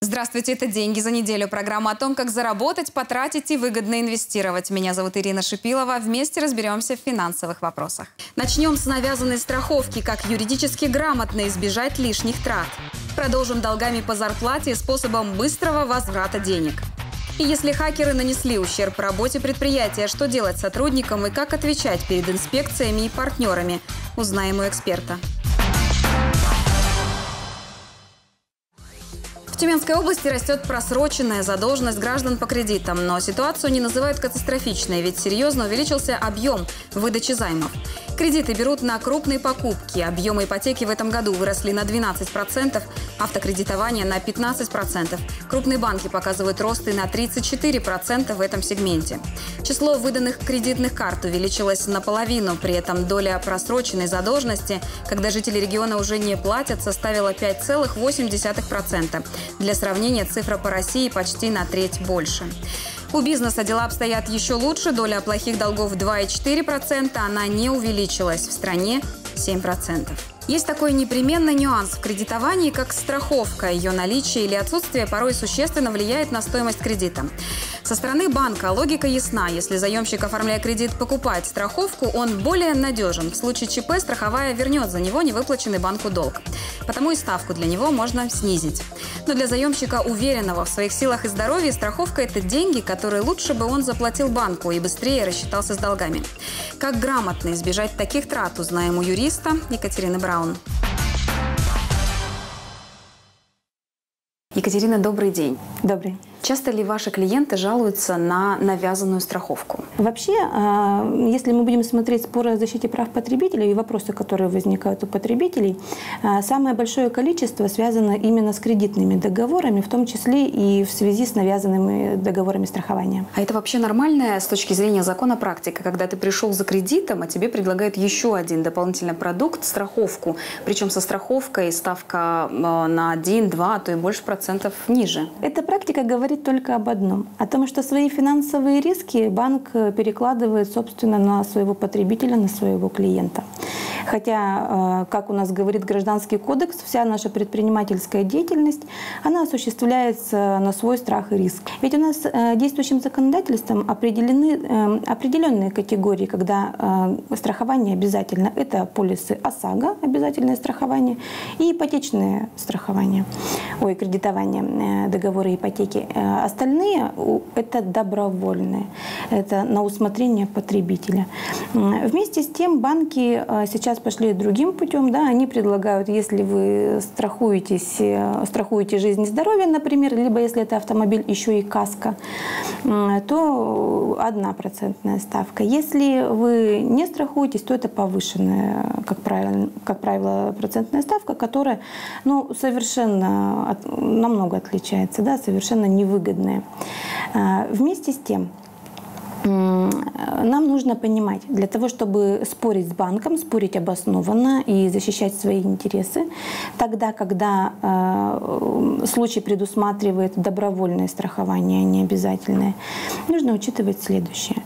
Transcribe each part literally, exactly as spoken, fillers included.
Здравствуйте, это «Деньги за неделю». Программа о том, как заработать, потратить и выгодно инвестировать. Меня зовут Ирина Шипилова. Вместе разберемся в финансовых вопросах. Начнем с навязанной страховки, как юридически грамотно избежать лишних трат. Продолжим долгами по зарплате и способом быстрого возврата денег. И если хакеры нанесли ущерб работе предприятия, что делать сотрудникам и как отвечать перед инспекциями и партнерами, узнаем у эксперта. В Тюменской области растет просроченная задолженность граждан по кредитам, но ситуацию не называют катастрофичной, ведь серьезно увеличился объем выдачи займов. Кредиты берут на крупные покупки. Объемы ипотеки в этом году выросли на двенадцать процентов, автокредитование на пятнадцать процентов. Крупные банки показывают росты на тридцать четыре процента в этом сегменте. Число выданных кредитных карт увеличилось наполовину. При этом доля просроченной задолженности, когда жители региона уже не платят, составила пять целых восемь десятых процента. Для сравнения, цифра по России почти на треть больше. У бизнеса дела обстоят еще лучше. Доля плохих долгов два и четыре десятых процента, она не увеличилась. В стране семь процентов. Есть такой непременный нюанс в кредитовании, как страховка. Ее наличие или отсутствие порой существенно влияет на стоимость кредита. Со стороны банка логика ясна. Если заемщик, оформляя кредит, покупает страховку, он более надежен. В случае ЧП страховая вернет за него невыплаченный банку долг. Потому и ставку для него можно снизить. Но для заемщика, уверенного в своих силах и здоровье, страховка – это деньги, которые лучше бы он заплатил банку и быстрее рассчитался с долгами. Как грамотно избежать таких трат, узнаем у юриста Екатерины Браун. Екатерина, добрый день. Добрый. Часто ли ваши клиенты жалуются на навязанную страховку? Вообще, если мы будем смотреть споры о защите прав потребителей и вопросы, которые возникают у потребителей, самое большое количество связано именно с кредитными договорами, в том числе и в связи с навязанными договорами страхования. А это вообще нормальная с точки зрения закона практика, когда ты пришел за кредитом, а тебе предлагают еще один дополнительный продукт – страховку, причем со страховкой ставка на один, два, а то и больше процентов ниже? Эта практика говорит только об одном – о том, что свои финансовые риски банк перекладывает, собственно, на своего потребителя, на своего клиента. Хотя, как у нас говорит Гражданский кодекс, вся наша предпринимательская деятельность, она осуществляется на свой страх и риск. Ведь у нас действующим законодательством определены определенные категории, когда страхование обязательно. Это полисы ОСАГО, обязательное страхование, и ипотечное страхование, ой, кредитование, договоры ипотеки. Остальные – это добровольные, это на усмотрение потребителя. Вместе с тем банки сейчас пошли другим путем, да, они предлагают, если вы страхуетесь, страхуете жизнь и здоровье, например, либо если это автомобиль, еще и каска, то одна процентная ставка. Если вы не страхуетесь, то это повышенная, как правило, как правило процентная ставка, которая, ну, совершенно от, намного отличается, да, совершенно невыгодная. Вместе с тем, нам нужно понимать, для того, чтобы спорить с банком, спорить обоснованно и защищать свои интересы, тогда, когда э, случай предусматривает добровольное страхование, а не обязательное, нужно учитывать следующее.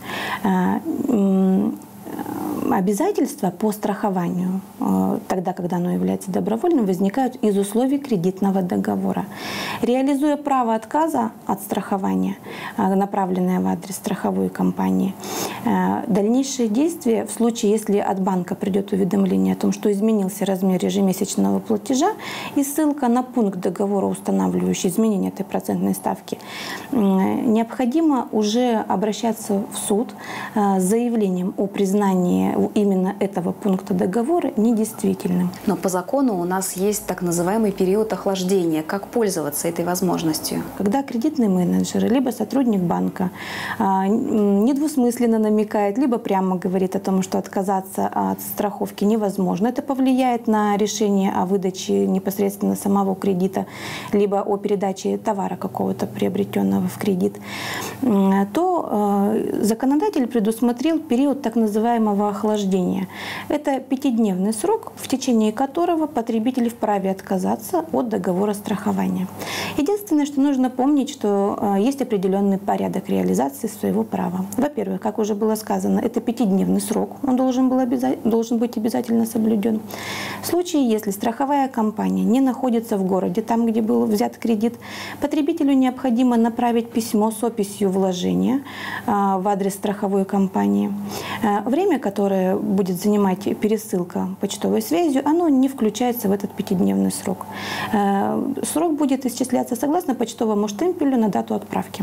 Обязательства по страхованию, тогда, когда оно является добровольным, возникают из условий кредитного договора. Реализуя право отказа от страхования, направленное в адрес страховой компании, дальнейшие действия в случае, если от банка придет уведомление о том, что изменился размер ежемесячного платежа и ссылка на пункт договора, устанавливающий изменение этой процентной ставки, необходимо уже обращаться в суд с заявлением о признании именно этого пункта договора недействительным. Но по закону у нас есть так называемый период охлаждения. Как пользоваться этой возможностью? Когда кредитный менеджер, либо сотрудник банка недвусмысленно намекает, либо прямо говорит о том, что отказаться от страховки невозможно, это повлияет на решение о выдаче непосредственно самого кредита, либо о передаче товара какого-то приобретенного в кредит, то законодатель предусмотрел период так называемого охлаждения. охлаждения. Это пятидневный срок, в течение которого потребитель вправе отказаться от договора страхования. Единственное, что нужно помнить, что есть определенный порядок реализации своего права. Во-первых, как уже было сказано, это пятидневный срок, он должен, был обязательно, должен быть обязательно соблюден. В случае, если страховая компания не находится в городе, там, где был взят кредит, потребителю необходимо направить письмо с описью вложения в адрес страховой компании. Время, которое будет занимать пересылка почтовой связью, оно не включается в этот пятидневный срок. Срок будет исчисляться согласно почтовому штемпелю на дату отправки.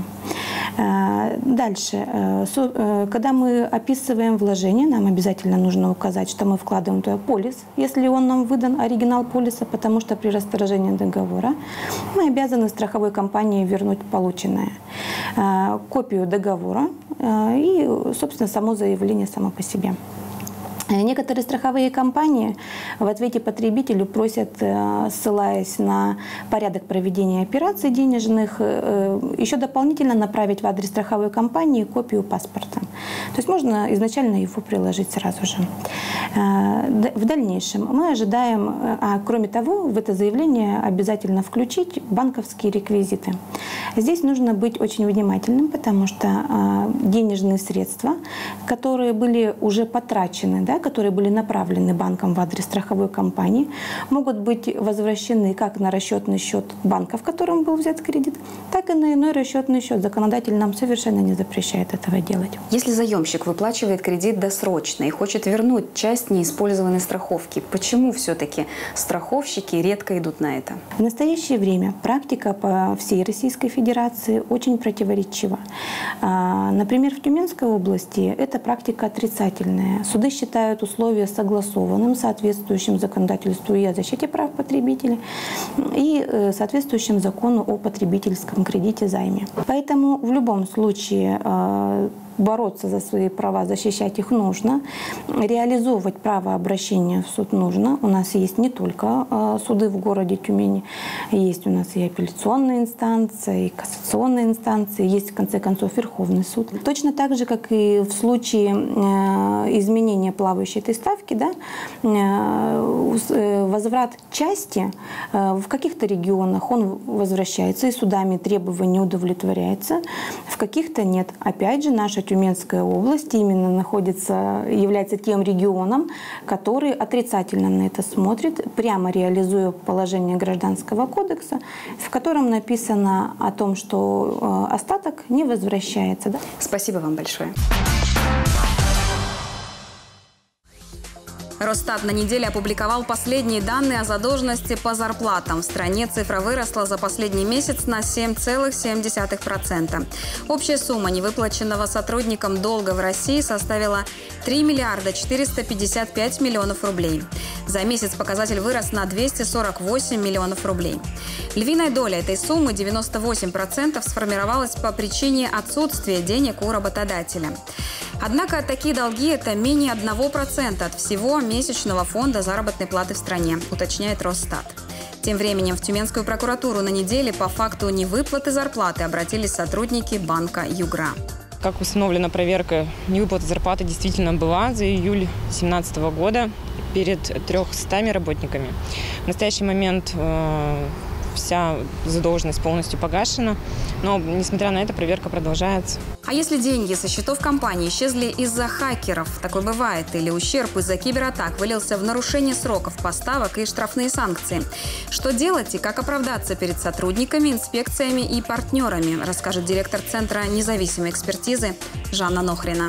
Дальше. Когда мы описываем вложение, нам обязательно нужно указать, что мы вкладываем туда полис, если он нам выдан, оригинал полиса, потому что при расторжении договора мы обязаны страховой компании вернуть полученное. Копию договора и, собственно, само заявление само по себе. Некоторые страховые компании в ответе потребителю просят, ссылаясь на порядок проведения операций денежных, еще дополнительно направить в адрес страховой компании копию паспорта. То есть можно изначально его приложить сразу же. В дальнейшем мы ожидаем, а кроме того, в это заявление обязательно включить банковские реквизиты. Здесь нужно быть очень внимательным, потому что денежные средства, которые были уже потрачены, да, которые были направлены банком в адрес страховой компании, могут быть возвращены как на расчетный счет банка, в котором был взят кредит, так и на иной расчетный счет. Законодатель нам совершенно не запрещает этого делать. Если заемщик выплачивает кредит досрочно и хочет вернуть часть неиспользованной страховки, почему все-таки страховщики редко идут на это? В настоящее время практика по всей Российской Федерации очень противоречива. Например, в Тюменской области эта практика отрицательная. Суды считают условия согласованным, соответствующим законодательству и о защите прав потребителей, и соответствующим закону о потребительском кредите займе. Поэтому в любом случае бороться за свои права, защищать их нужно. Реализовывать право обращения в суд нужно. У нас есть не только суды в городе Тюмени, есть у нас и апелляционные инстанции, и кассационные инстанции, есть, в конце концов, Верховный суд. Точно так же, как и в случае изменения плавающей этой ставки, да, возврат части в каких-то регионах он возвращается, и судами требования удовлетворяется, в каких-то нет. Опять же, наша Тюменская область именно находится, является тем регионом, который отрицательно на это смотрит, прямо реализуя положение Гражданского кодекса, в котором написано о том, что остаток не возвращается. Да? Спасибо вам большое. Росстат на неделе опубликовал последние данные о задолженности по зарплатам. В стране цифра выросла за последний месяц на семь целых семь десятых процента. Общая сумма невыплаченного сотрудникам долга в России составила три миллиарда четыреста пятьдесят пять миллионов рублей. За месяц показатель вырос на двести сорок восемь миллионов рублей. Львиная доля этой суммы, девяносто восемь процентов, сформировалась по причине отсутствия денег у работодателя. Однако такие долги – это менее одного процента от всего месячного фонда заработной платы в стране, уточняет Росстат. Тем временем в Тюменскую прокуратуру на неделе по факту невыплаты зарплаты обратились сотрудники банка «Югра». Как установлена проверка, невыплата зарплаты действительно была за июль две тысячи семнадцатого года перед трехстами работниками. В настоящий момент э, вся задолженность полностью погашена, но, несмотря на это, проверка продолжается. А если деньги со счетов компании исчезли из-за хакеров, такое бывает, или ущерб из-за кибератак вылился в нарушение сроков поставок и штрафные санкции? Что делать и как оправдаться перед сотрудниками, инспекциями и партнерами, расскажет директор Центра независимой экспертизы Жанна Нохрина.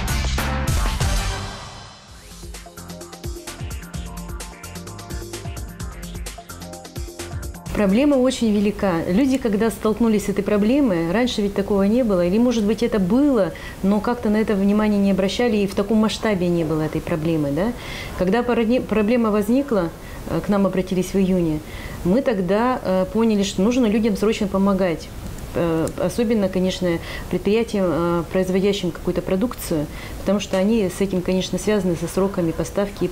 Проблема очень велика. Люди, когда столкнулись с этой проблемой, раньше ведь такого не было, или, может быть, это было, но как-то на это внимание не обращали, и в таком масштабе не было этой проблемы. Да? Когда проблема возникла, к нам обратились в июне, мы тогда поняли, что нужно людям срочно помогать. Особенно, конечно, предприятиям, производящим какую-то продукцию, потому что они с этим, конечно, связаны со сроками поставки.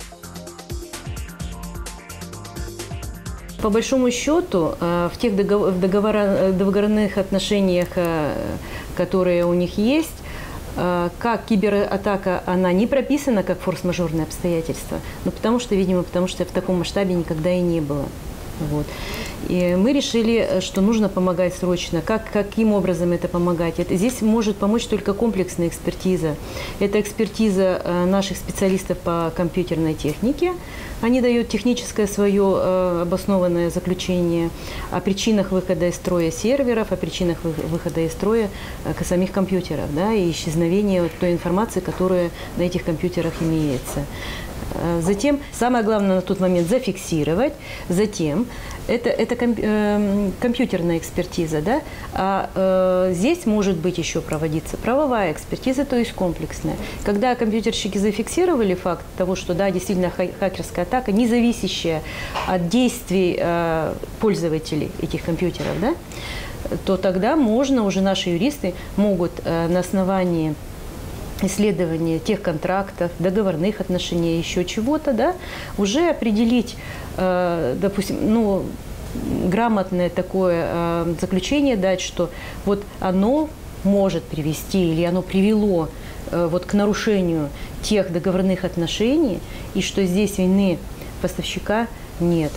По большому счету, в тех договорных отношениях, которые у них есть, как кибератака, она не прописана как форс-мажорное обстоятельство, но потому что, видимо, потому что в таком масштабе никогда и не было. Вот. И мы решили, что нужно помогать срочно. Как, каким образом это помогать? Это, здесь может помочь только комплексная экспертиза. Это экспертиза наших специалистов по компьютерной технике. Они дают техническое свое обоснованное заключение о причинах выхода из строя серверов, о причинах выхода из строя самих компьютеров, да, и исчезновения той информации, которая на этих компьютерах имеется. Затем, самое главное на тот момент зафиксировать. Затем, это, это комп, э, компьютерная экспертиза, да? А э, здесь может быть еще проводиться правовая экспертиза, то есть комплексная. Когда компьютерщики зафиксировали факт того, что да, действительно хакерская атака, не зависящая от действий э, пользователей этих компьютеров, да? То тогда можно, уже наши юристы могут э, на основании исследования тех контрактов, договорных отношений, еще чего-то, да, уже определить, э, допустим, ну, грамотное такое э, заключение дать, что вот оно может привести или оно привело э, вот к нарушению тех договорных отношений, и что здесь вины поставщика нет.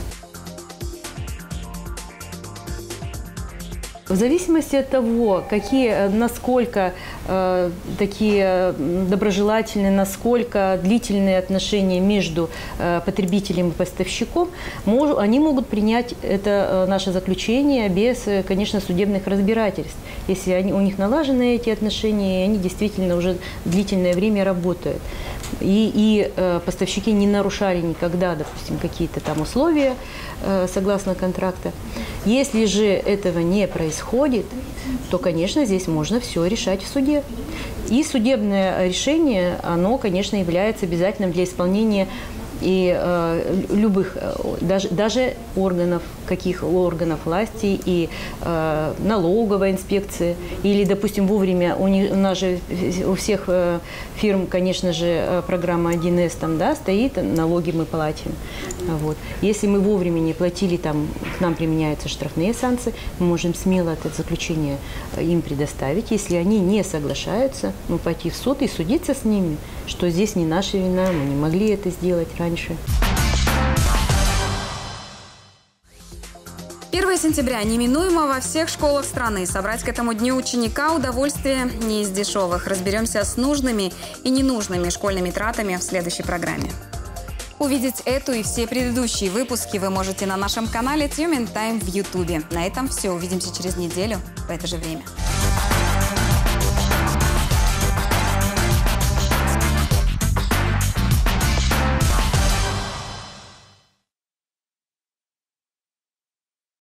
В зависимости от того, какие, насколько э, такие доброжелательные, насколько длительные отношения между э, потребителем и поставщиком, мож, они могут принять это э, наше заключение без, конечно, судебных разбирательств. Если они, у них налажены эти отношения, и они действительно уже длительное время работают. И, и э, поставщики не нарушали никогда, допустим, какие-то там условия э, согласно контракта. Если же этого не происходит, то, конечно, здесь можно все решать в суде. И судебное решение, оно, конечно, является обязательным для исполнения и э, любых, даже, даже органов, каких органов власти и э, налоговой инспекции, или, допустим, вовремя, у, них, у нас же у всех э, фирм, конечно же, программа один эс там, да, стоит, налоги мы платим. Вот. Если мы вовремя не платили, там, к нам применяются штрафные санкции, мы можем смело это заключение им предоставить. Если они не соглашаются, ну, пойти в суд и судиться с ними, что здесь не наша вина, мы не могли это сделать раньше. первое сентября неминуемо во всех школах страны. Собрать к этому дню ученика удовольствие не из дешевых. Разберемся с нужными и ненужными школьными тратами в следующей программе. Увидеть эту и все предыдущие выпуски вы можете на нашем канале Тюмень Тайм в Ютубе. На этом все. Увидимся через неделю в это же время.